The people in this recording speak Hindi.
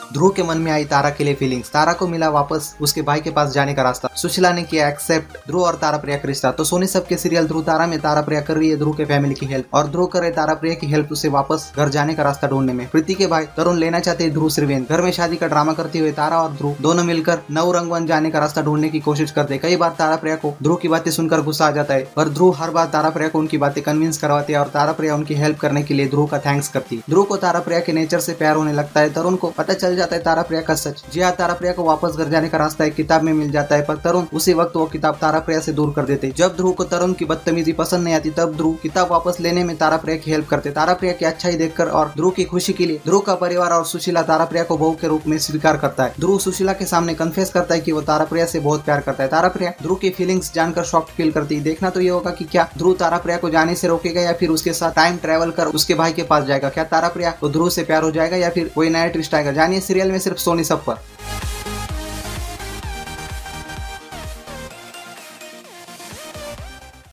ध्रुव के मन में आई तारा के लिए फीलिंग्स। तारा को मिला वापस उसके भाई के पास जाने का रास्ता। सुशीला ने किया एक्सेप्ट ध्रुव और तारा प्रिया का रिश्ता। तो सोनी सब के सीरियल ध्रुव तारा में तारा प्रिया कर रही है ध्रुव के फैमिली की हेल्प और ध्रुव करे तारा प्रिया की हेल्प उसे वापस घर जाने का रास्ता ढूंढने में। प्रीति के भाई तरुण लेना चाहते हैं ध्रुव से रिवेंज। घर में शादी का ड्रामा करते हुए तारा और ध्रुव दोनों मिलकर नव रंगवन जाने का रास्ता ढूंढने की कोशिश करते। कई बार तारा प्रिया को ध्रुव की बातें सुनकर गुस्सा आ जाता है, पर ध्रुव हर बार तारा प्रिया को उनकी बातें कन्विंस करवाते हैं और तारा प्रिया उनकी हेल्प करने के लिए ध्रुव का थैंक्स करती है। ध्रुव को तारा प्रिया के नेचर से प्यार होने लगता है। तरुण को पता चल जाता है तारा प्रिया का सच। जी हाँ, तारा प्रिया को वापस घर जाने का रास्ता एक किताब में मिल जाता है, पर तरुण उसी वक्त वो किताब तारा प्रिया से दूर कर देते। जब ध्रुव को तरुण की बदतमीजी पसंद नहीं आती, तब ध्रुव किताब वापस लेने में तारा प्रिया की हेल्प करते। तारा प्रिया की अच्छाई देखकर और ध्रुव की खुशी के लिए ध्रुव का परिवार और सुशीला तारा प्रिया को बहू के रूप में स्वीकार करता है। ध्रुव सुशीला के सामने कन्फेस करता है कि वो तारा प्रिया से बहुत प्यार करता है। तारा प्रिया ध्रुव की फीलिंग्स जानकर शॉक्ड फील करती है। देखना तो ये होगा कि क्या ध्रुव तारा प्रिया को जाने से रोकेगा या फिर उसके साथ टाइम ट्रेवल कर उसके भाई के पास जाएगा। क्या तारा प्रिया को ध्रुव से प्यार हो जाएगा या फिर कोई नया ट्विस्ट आएगा? जानिए सीरियल में सिर्फ सोनी सब पर।